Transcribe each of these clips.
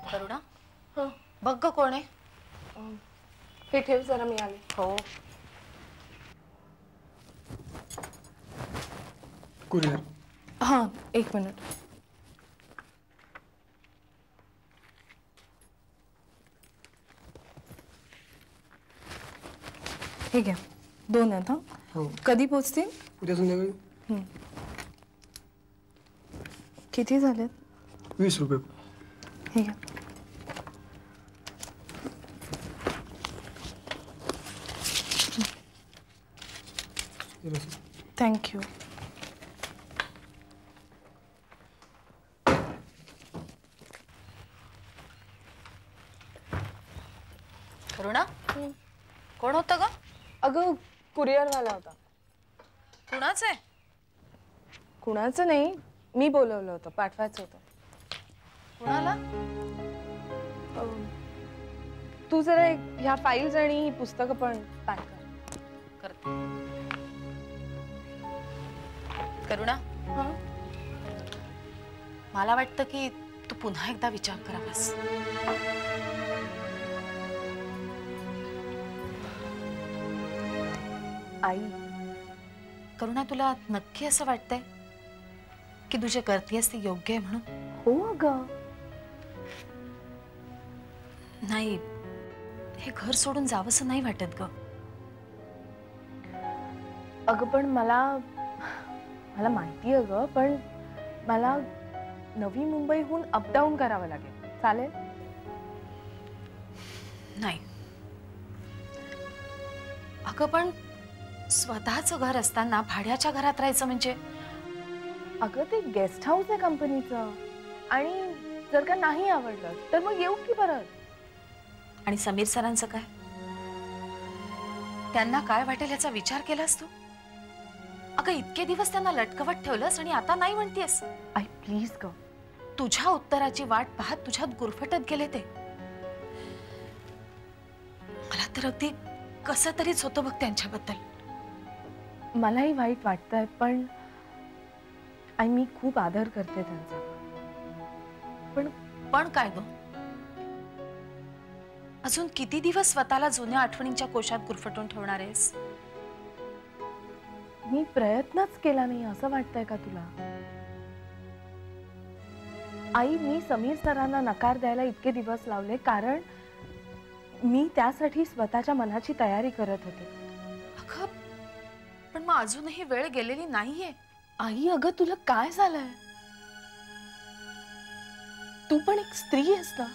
करुणा हां बघ ग कोण आहे? हे ठेव जरा मी आले. हो कुरिअर. हां एक मिनिट. हे घ्या 2 आहेत. हां हो कधी पोचतील? उद्या संध्याकाळी. किती झालेत? 20 रुपये. हे घ्या. थँक्यू. करुणा कोण होतं ग? अगं कुरिअरवाला होता. कुणाचं आहे? कुणाचं नाही, मी बोलवलं होतं, पाठवायचं होतं. कुणाला? तू जरा ह्या फाईल्स आणि पुस्तकं पण पॅक कर. करते. करुणा हां मला वाटतं की तू पुन्हा एकदा विचार करावास. आई. करुणा तुला नक्की असं वाटतंय की तुझे करतेस ते योग्य आहे म्हणून? हो अगं. नाही हे घर सोडून जावंसं नाही वाटत ग. अगं पण मला माहिती आहे ग, पण मला नवी मुंबईहून अपडाऊन करावं लागेल. चालेल? नाही अगं पण स्वतःचं घर असताना भाड्याच्या घरात राहायचं म्हणजे? अगं ते गेस्ट हाऊस आहे कंपनीचं, आणि जर का नाही आवडलं तर मग येऊ की परत. आणि समीर सरांचं काय? त्यांना काय वाटेल याचा विचार केलास तू? अगं इतके दिवस त्यांना लटकवत ठेवलंस आणि आता नाही म्हणतेस. आई प्लीज ग. तुझ्या उत्तराची वाट पाहत तुझ्यात गुरफटत गेले ते. मला तर अगदी कसं तरीच होतं बघ त्यांच्याबद्दल. मलाही वाईट वाटतंय, पण आई मी खूप आदर करते त्यांचा. पण काय ग? अजून किती दिवस स्वतःला जुन्या आठवणींच्या कोशात गुरफटून ठेवणार आहेस? मी प्रयत्नच केला नाही असं वाटतंय का तुला? आई मी समीर सरांना नकार द्यायला इतके दिवस लावले कारण मी त्यासाठी स्वतःच्या मनाची तयारी करत होते. अगं पण मग अजूनही वेळ गेलेली नाहीये. आई अगं तुला काय झालंय? तू पण एक स्त्री आहेस ना.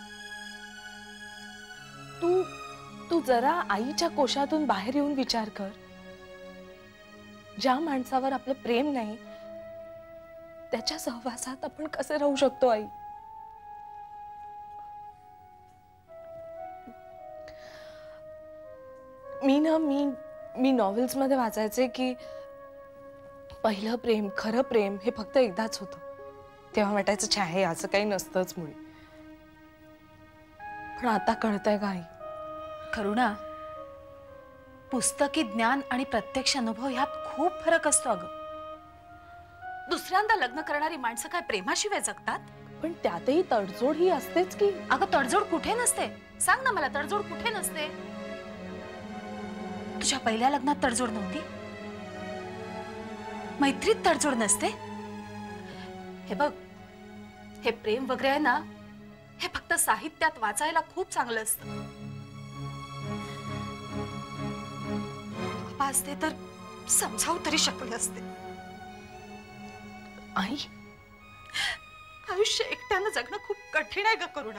तू जरा आईच्या कोशातून बाहेर येऊन विचार कर. ज्या माणसावर आपलं प्रेम नाही त्याच्या सहवासात आपण कसे राहू शकतो आई? मी नॉवेल्स मध्ये वाचायचे की पहिलं प्रेम, खरं प्रेम हे फक्त एकदाच होतं. तेव्हा वाटायचं छे हे असं काही नसतंच मुळी. पण आता कळतंय का आई? करुणा पुस्तकी ज्ञान आणि प्रत्यक्ष अनुभव यात खूप फरक असतो अगं. दुसऱ्यांदा लग्न करणारी माणसं काय प्रेमाशिवाय जगतात? पण त्यातही तडजोड ही असतेच की. अगं तडजोड कुठे नसते? सांग ना मला, तडजोड कुठे नसते? तुझ्या पहिल्या लग्नात तडजोड नव्हती? मैत्रीत तडजोड नसते? हे बघ, हे प्रेम वगैरे आहे ना, हे फक्त साहित्यात वाचायला खूप चांगलं असतं. बाबा असते तर समजावू तरी शकले असते. आई आयुष्य एकट्यानं जगणं खूप कठीण आहे ग करुणा.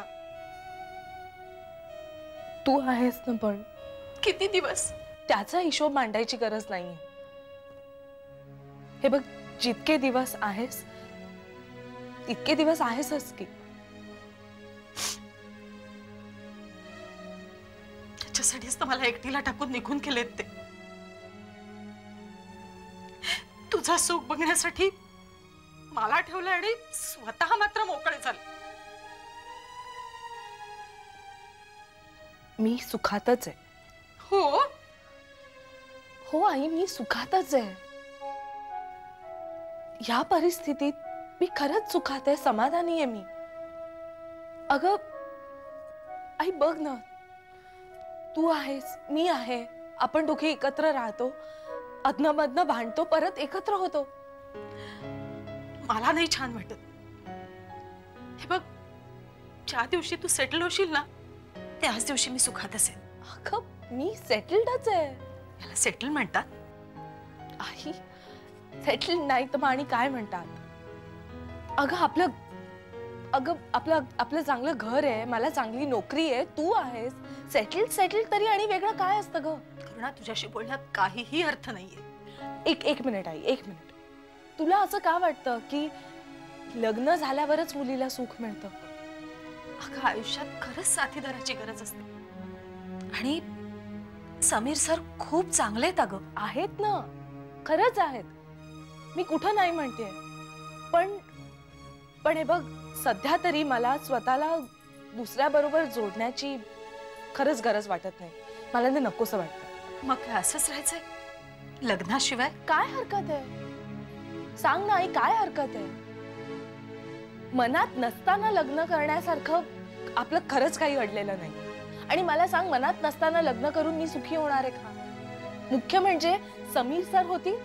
तू आहेस ना, पण किती दिवस? त्याचा हिशोब मांडायची गरज नाहीये. हे बघ, जितके दिवस आहेस इतके दिवस आहेसच की. त्याच्यासाठीच तर मला एकटीला टाकून निघून गेलेत ते. तुझं सुख बघण्यासाठी मला ठेवलं आणि स्वतः मात्र मोकळे झाले. मी सुखातच आहे. हो हो आई, मी सुखातच आहे. या परिस्थितीत मी खरंच सुखात आहे, समाधानी आहे मी. अगं आई बघ ना, तू आहेस, मी आहे, आपण दोघे एकत्र राहतो, अदनामधनं भांडतो, परत एकत्र होतो. मला नाही छान वाटत. हे बघ, ज्या दिवशी तू सेटल होशील ना, त्याच दिवशी मी सुखात असेल. अगं मी सेटल्डच आहे. याला सेटल म्हणतात? आई सेटल नाही तर मग आणि काय म्हणतात? अगं आपलं चांगलं घर आहे, मला चांगली नोकरी आहे, तू आहेस, सेटल तरी आणि वेगळं काय असतं ग? करुणा, तुझ्याशी बोलण्यात काहीही अर्थ नाहीये. एक मिनिट आई, एक मिनिट. तुला असं का वाटतं की लग्न झाल्यावरच मुलीला सुख मिळतं? अगं आयुष्यात खरंच साथीदाराची गरज असते. आणि समीर सर खूप चांगले आहेत अगं. आहेत ना, खरंच आहेत, मी कुठं नाही म्हणते. पण हे बघ, सध्या तरी मला स्वतःला दुसऱ्याबरोबर जोडण्याची खरंच गरज वाटत नाही. मला ते नकोसं वाटतं. मग काय असंच राहायचंय लग्नाशिवाय? काय हरकत आहे? सांग ना आई, काय हरकत आहे? मनात नसताना लग्न करण्यासारखं आपलं खरंच काही अडलेलं नाही. आणि मला सांग, मनात नसताना लग्न करून मी सुखी होणार आहे का? मुख्य म्हणजे समीर सर होती.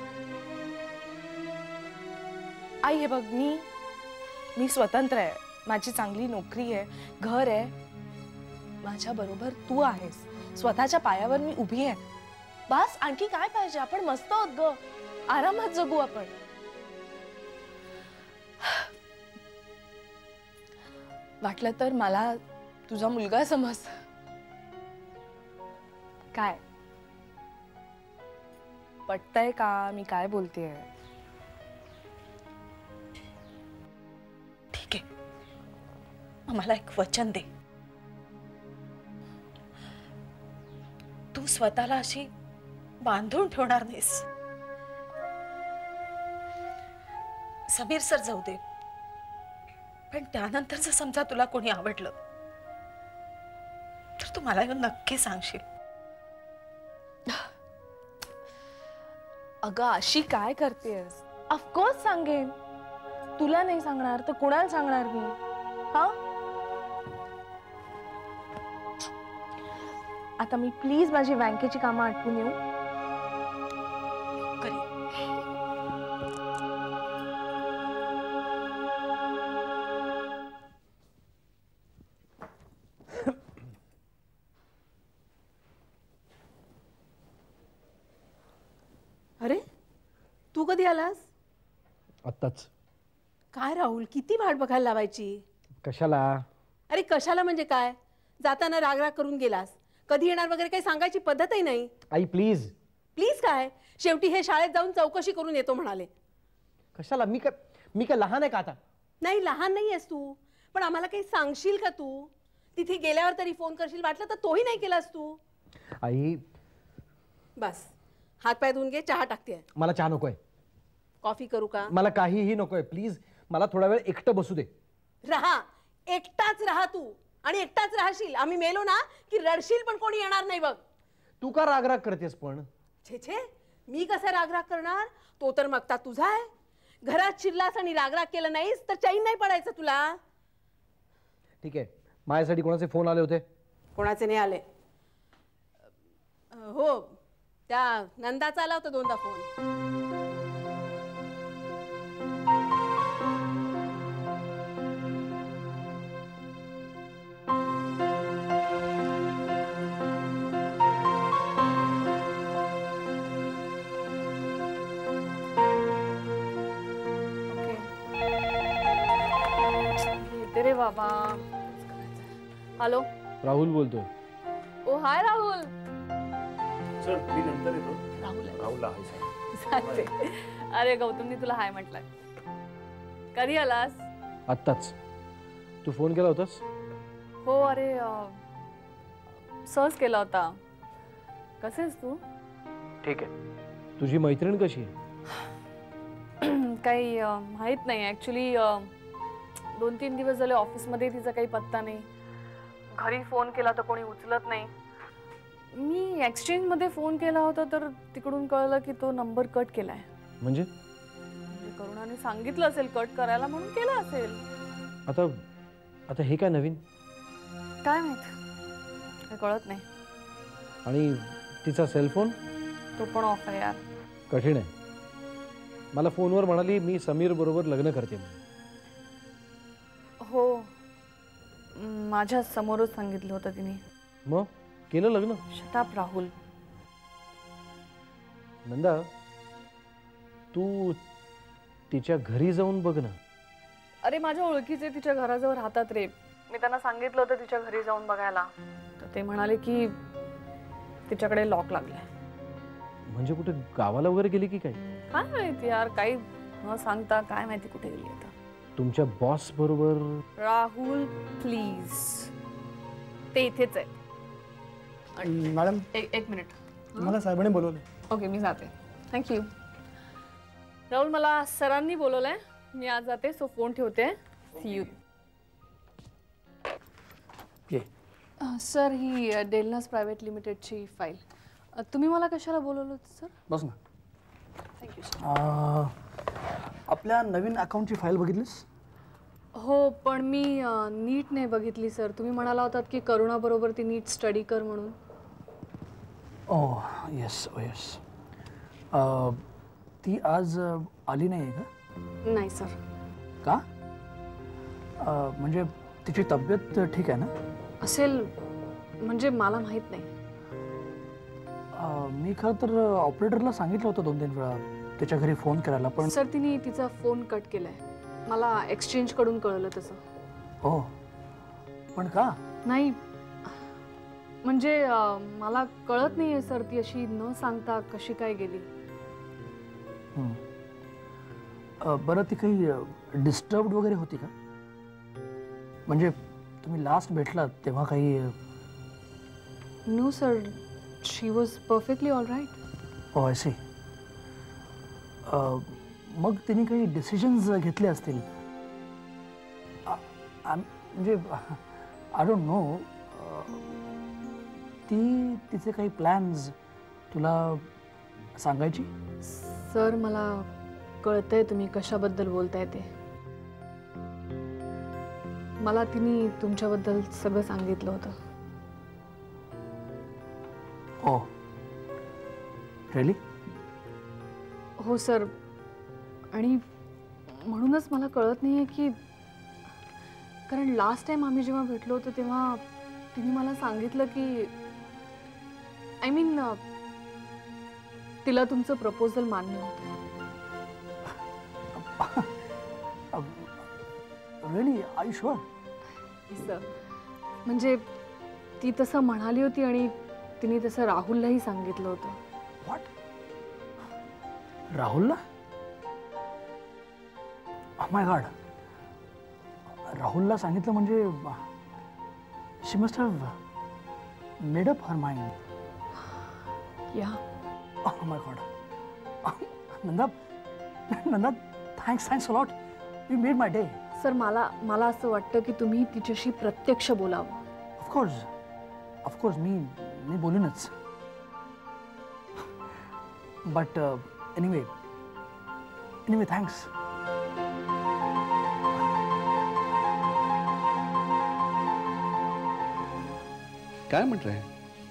आई हे बघ, मी स्वतंत्र आहे, माझी चांगली नोकरी आहे, घर आहे, माझ्या बरोबर तू आहेस, स्वतःच्या पायावर मी उभी आहे. बस, आणखी काय पाहिजे? आपण मस्त आहोत ग, आरामात जगू आपण. वाटलं तर मला तुझा मुलगा समज. काय पटतंय का मी काय बोलतेय? ठीक आहे, मला एक वचन दे. तू स्वतःला अशी बांधून ठेवणार नाहीस. समीर सर जाऊ दे, पण त्यानंतर जर समजा तुला कोणी आवडलं तर तू मला येऊन नक्की सांगशील. अगं अशी काय करतेस? ऑफकोर्स सांगेन. तुला नाही सांगणार तर कुणाला सांगणार मी? हा, आता मी प्लीज माझी बँकेची कामं आटपून येऊ. करी. अरे, तू कधी आलास? आत्ताच. काय राहुल, किती वाट बघायला लावायची? कशाला? अरे कशाला म्हणजे काय? जाताना राग करून गेलास, कधी येणार वगैरे काही सांगायची पद्धतही नाही. आई प्लीज. प्लीज काय? शेवटी हे शाळेत जाऊन चौकशी करून येतो म्हणाले. कशाला? मी काय लहान आहे का आता? नाही, लहान नाही आहेस तू, पण आम्हाला काही सांगशील का तू? तिथे गेल्यावर तरी फोन करशील, वाटलं तर तोही नाही केलास तू. आई बस, हात पाय धुवून घे, चहा टाकते. मला चहा नकोय. कॉफी करू का? मला काहीही नकोय, प्लीज. मला थोडा वेळ एकटं बसू दे. राहा, एकटाच राहा तू, आणि एकटाच राहशील. आम्ही मेलो ना की रडशील, पण कोणी येणार नाही बघ. तू का राग करतेस पण? छे छे, मी कसा राग करणार? तो तर मगता तुझा आहे. घरात शिरलास आणि राग केलं नाहीस तर चैन नाही पडायचं तुला. ठीक आहे, माझ्यासाठी कोणाचे फोन आले होते? कोणाचे नाही आले? हो, त्या नंदाचा आला होता 2दा फोन. रे बाबा. हॅलो, राहुल बोलतोय. ओ हाय राहुल. चल, मी नंतर येतो. राहुल आहे. राहुल आहे साहेब. चालते. अरे गौतमनी तुला हाय म्हटलंय. कधी आलास? आत्ताच. तू फोन केला होतास? हो, अरे सहज केला होता. कसे आहेस तू? ठीक आहे. तुझी मैत्रीण कशी आहे? काही माहित नाही ऍक्च्युली. 2-3 दिवस झाले ऑफिसमध्ये तिचा काही पत्ता नाही. घरी फोन केला तर कोणी उचलत नाही. मी एक्सचेंजमध्ये फोन केला होता तर तिकडून कळलं की तो नंबर कट केलाय. म्हणजे करुणाने सांगितलं असेल कट करायला, म्हणून केला असेल. आता हे काय नवीन? काय माहित, काय कळत नाही. आणि तिचा सेलफोन? तो पण ऑफ आहे यार. कठीण आहे. मला फोनवर म्हणाली मी समीर बरोबर लग्न करते म्हणून. हो, माझ्या समोरच सांगितलं होतं तिने. मग केलं लग्न? शटाप राहुल. नंदा, तू तिच्या घरी जाऊन बघ ना. अरे माझ्या ओळखीचे तिच्या घराजवळ राहतात रे. मी त्यांना सांगितलं होतं तिच्या घरी जाऊन बघायला, तर ते म्हणाले की तिच्याकडे लॉक लागलाय. म्हणजे कुठे गावाला वगैरे गेली की काय? काय माहिती यार, काही न सांगता काय माहिती कुठे गेली आता. तुमच्या बॉस बरोबर? राहुल प्लीज, ते इथेच आहे. मॅडम एक मिनिट. मला साहेबांनी बोलवलं. ओके, मी जाते. थँक्यू. राहुल, मला सरांनी बोलवलंय, मी आज जाते, सो फोन ठेवते. See you. ये. सर, ही डेलनस प्रायव्हेट लिमिटेडची फाईल. तुम्ही मला कशाला बोलवलं होतं सर? बस ना. Thank you sir. आपल्या नवीन अकाउंटची फाईल बघितलीस? हो, पण मी नीट नाही बघितली सर. तुम्ही म्हणाला होतात की करुणाबरोबर ती नीट स्टडी कर म्हणून. Oh yes, oh yes. ती आज आली नाही आहे का? नाही सर. का? म्हणजे तिची तब्येत ठीक आहे ना? असेल, म्हणजे मला माहीत नाही. मी खरं तर ऑपरेटरला सांगितलं होतं 2-3 वेळा त्याच्या घरी फोन करायला, पण सर तिने तिचा फोन कट केलाय. मला एक्सचेंज कडून कळलं तसं. हो, पण का? नाही म्हणजे मला कळत नाहीये सर, ती अशी न सांगता कशी काय गेली. बरं, ती काही डिस्टर्ब्ड वगैरे होती का? म्हणजे तुम्ही लास्ट भेटलात तेव्हा काही? No sir, she was perfectly all right. हो, आय सी. मग तिने काही डिसिजन्स घेतले असतील. म्हणजे आय डोंट नो, ती तिचे काही प्लॅन्स तुला सांगायची? सर, मला कळतंय तुम्ही कशाबद्दल बोलताय ते. मला तिने तुमच्याबद्दल सगळं सांगितलं होतं. हो, रिअली? हो सर, आणि म्हणूनच मला कळत नाहीये की, कारण लास्ट टाइम आम्ही जेव्हा भेटलो होतो तेव्हा तिने मला सांगितलं की, आय मीन तिला तुमचं प्रपोजल मान्य होतं. Really? Are you sure? Sir, म्हणजे ती तसं म्हणाली होती आणि तिने तसं राहुललाही सांगितलं होतं. व्हॉट? राहुलला? Oh my God. राहुलला सांगितलं म्हणजे she must have made up her mind. Yeah. Oh my God. Nanda, Nanda, thanks a lot. You made my day. Sir, मला असं वाटतं की तुम्ही तिच्याशी प्रत्यक्ष बोलावं. ऑफकोर्स मी बोलूनच. But anyway thanks. काय म्हटलंय?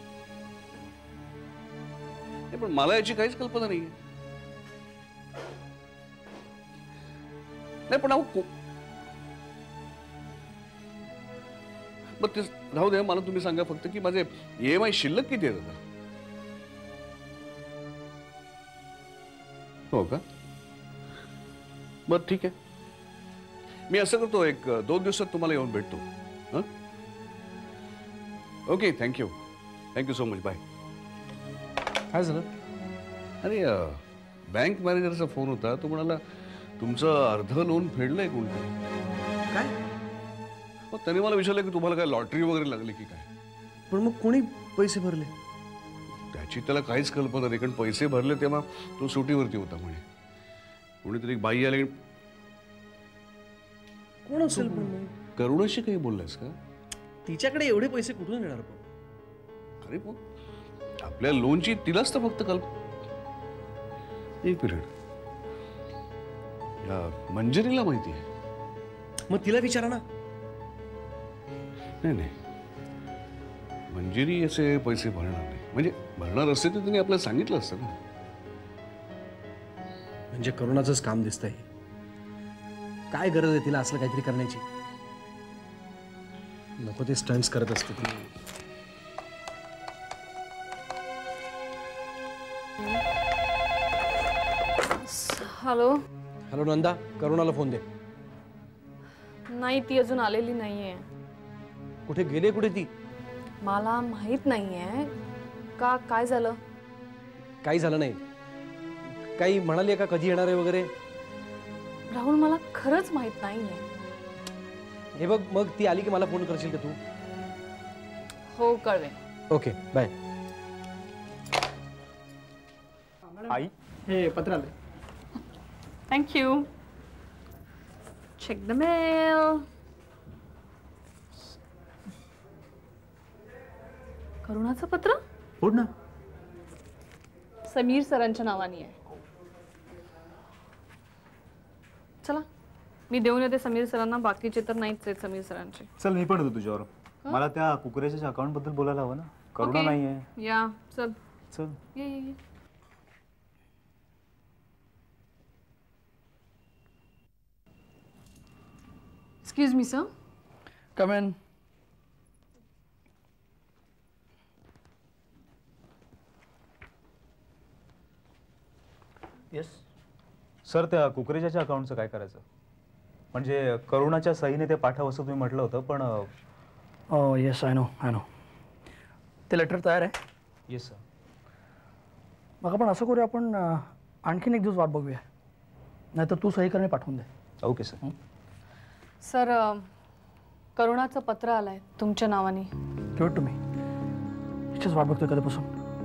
पण मला याची काहीच कल्पना नाहीये. नाही पण मग ते राहू दे. मला तुम्ही सांगा फक्त की माझे EMI शिल्लक किती आहेत आता? हो का? बरं ठीक आहे. मी असं करतो, 1-2 दिवसात तुम्हाला येऊन भेटतो. हां, okay. Thank you so much. Bye. काय झालं? अरे बँक मॅनेजरचा फोन होता. तो म्हणाला तुमचं अर्ध लोन फेडलंय कोणतं. काय? मग त्याने मला विचारलं की तुम्हाला काय लॉटरी वगैरे लागली की काय. पण मग कोणी पैसे भरले? त्याची त्याला काहीच कल्पना नाही, कारण पैसे भरले तेव्हा तो सुटीवरती होता म्हणे. कोणीतरी एक बाई आली. कोण असेल? पण करुणाशी काही बोललायस का? तिच्याकडे एवढे पैसे कुठून येणार? पण अरे पण आपल्या लोनची तिलाच तर फक्त एक पिरियड या मंजिरीला माहिती आहे. मग तिला विचारा ना. नाही नाही, मंजिरी असे पैसे भरणार नाही. म्हणजे भरणार असते तर तिने आपल्याला सांगितलं असतं ना. म्हणजे करुणाचंच काम दिसतंय. काय गरज आहे तिला असलं काहीतरी करण्याची? नको ते स्टंट्स करत असते ती. हॅलो. हॅलो नंदा, करुणाला फोन दे. नाही, ती अजून आलेली नाहीये. कुठे गेले? कुठे ती? मला माहित नाहीये. का काय झालं? काही झालं नाही. काही म्हणाली का कधी येणार आहे वगैरे? राहुल, मला खरंच माहित नाहीये. हे बघ, मग ती आली की मला फोन करशील का तू? हो, कळवे. Okay, bye. आई, हे पत्र आले. थँक्यू. Check the mail. करुणाचं पत्र? उठ ना. समीर सरांच्या नावाने आहे. चला, मी देऊन येते समीर सरांना. बाकीचे तर नाहीच आहेत समीर सरांचे. चल, मी पण येतो तुझ्यावर. मला त्या कुकरेच्या अकाउंट बद्दल बोलायला हवं ना. करुणा नाहीये. या, चल. चल. ये. Excuse me sir. Come in. Yes sir, त्या कुकरेच्या अकाउंटचं काय करायचं? म्हणजे करुणाच्या सहीने ते पाठव असं तुम्ही म्हटलं होतं, पण येस, आय नो. ते लेटर तयार आहे. Yes sir. मग आपण असं करूया, आपण आणखीन एक दिवस वाट बघूया. नाहीतर तू सही करणे पाठवून दे. Okay sir. सर, करुणाचं पत्र आलंय तुमच्या नावाने. Give it to me. इथेच वाट बघतोय कधीपासून.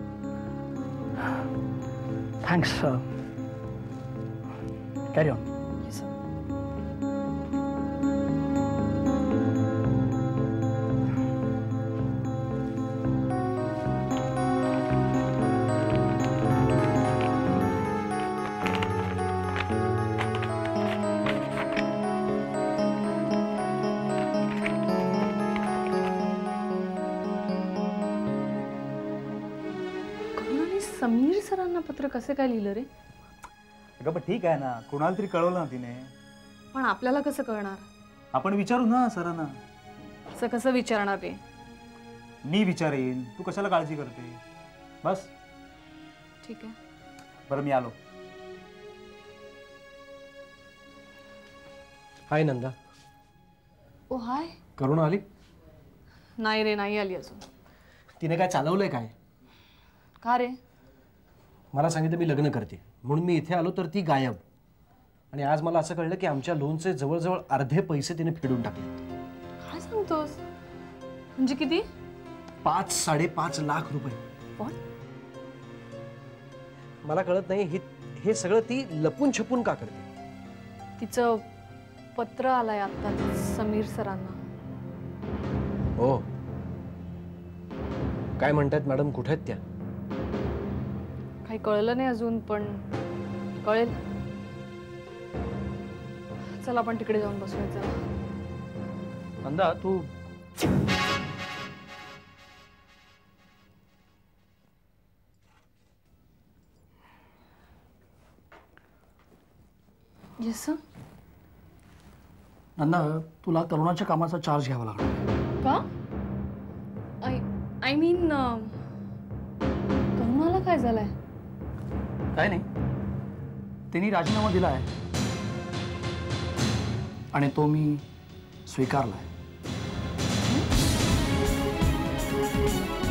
थँक्स. Carry on. करुणाने समीर सरांना पत्र कसे काय लिहिलं रे? अगं पण ठीक आहे ना, कुणाला तरी कळवलं ना तिने. पण आपल्याला कसं कळणार? आपण विचारू ना सरांना. असं कसं विचारणार रे? मी विचारेन, तू कशाला काळजी करते? बस. ठीक आहे. बरं, मी आलो. हाय नंदा. ओ हाय. करुणा आली? नाही रे, नाही आली अजून. तिने काय चालवलंय काय? का रे? मला सांगितलं मी लग्न करते म्हणून मी इथे आलो, तर ती गायब. आणि आज मला असं कळलं की आमच्या लोनचे जवळजवळ अर्धे पैसे तिने फेडून टाकले. काय सांगतोस? म्हणजे किती? 5-5.5 लाख रुपये. पण मला कळत नाही हे सगळं ती लपून छपून का करते? तिचं पत्र आलंय आता समीर सरांना. हो. काय म्हणतात मॅडम, कुठे आहेत त्या? काही कळलं नाही अजून, पण कळेल. चल, आपण तिकडे जाऊन बसूया. चला. नंदा, तू येस सर. नंदा, तुला करुणाच्या कामाचा चार्ज घ्यावा लागणार. का? आय मीन, करुणाला काय झालंय? काय नाही, त्यांनी राजीनामा दिला आहे आणि तो मी स्वीकारला आहे.